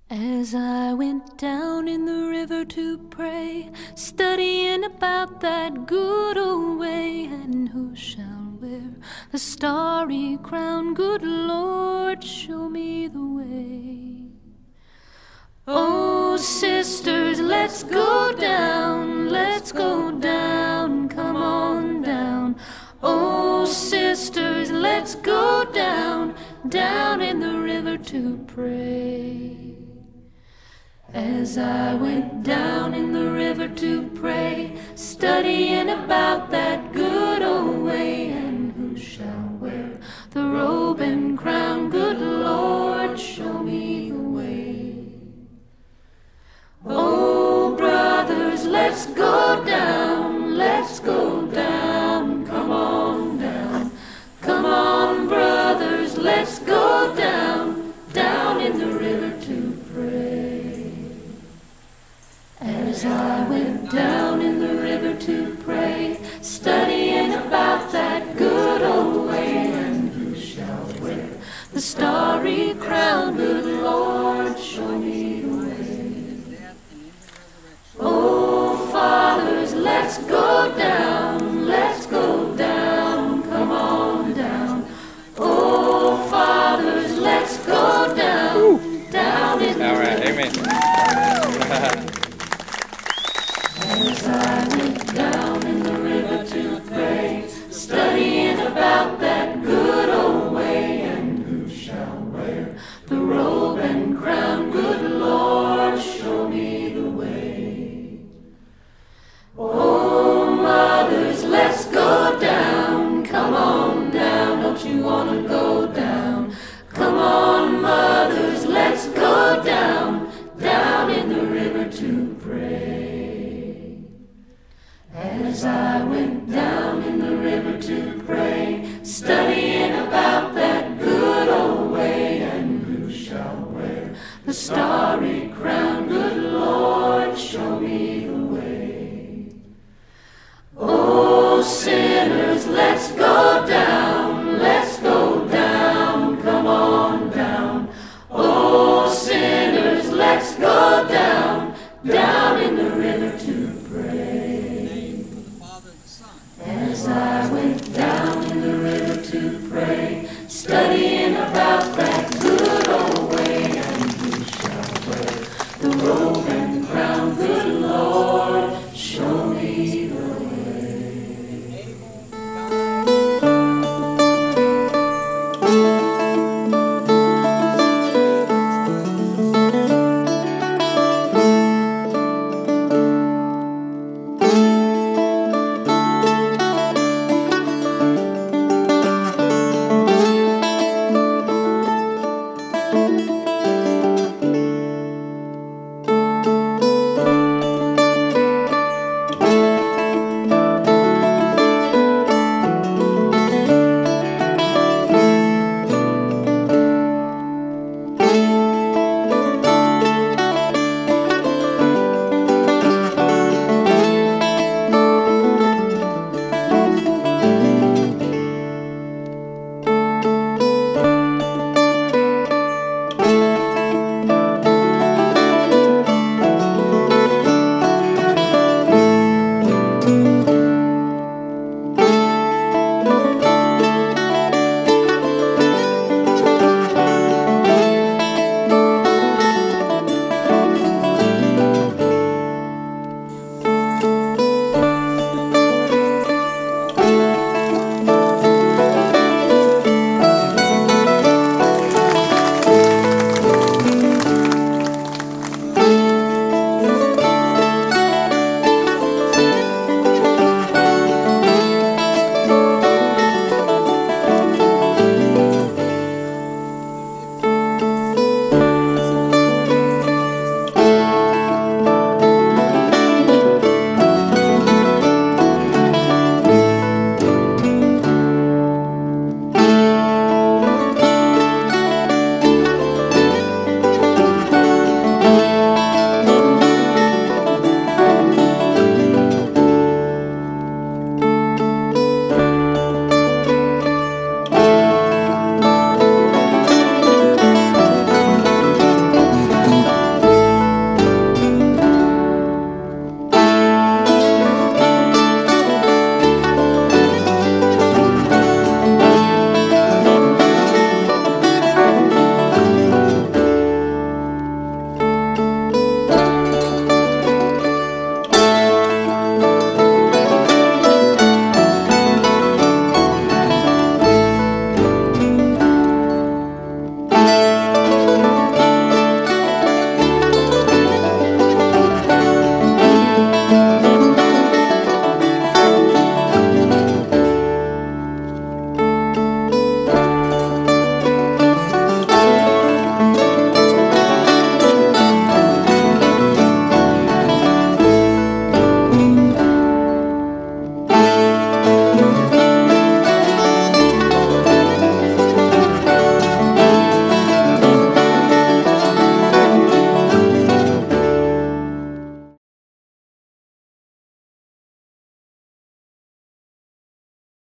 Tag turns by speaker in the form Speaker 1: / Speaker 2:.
Speaker 1: As I went down in the river to pray, studying about that good old way, and who shall wear the starry crown? Good Lord, show me the way. Oh, sisters, let's go down, come on down. Oh, sisters, let's go down, down in the river to pray. As I went down in the river to pray, studying about that good old way, and who shall wear the robe and crown? Good Lord, show me the way. Oh, brothers, let's go down, come on down. Come on, brothers, let's go down, down in the river to pray. As I went down in the river to pray, studying about that good old way, and who shall wear the starry crown? Good Lord, show me the way. Oh, fathers, let's go down, come on down. Oh, fathers, let's go down, down in the river.
Speaker 2: All right, amen.
Speaker 1: As I went down in the river to pray, studying about that good old way, and who shall wear the robe and crown? Good Lord, show me the way. Oh, mothers, let's go down, come on down, don't you want to go down? Come on, mothers, let's go down, down in the river to pray. As I went down in the river to pray, studying about that good old way, and who shall wear the starry crown? Good Lord, show me the way. Oh,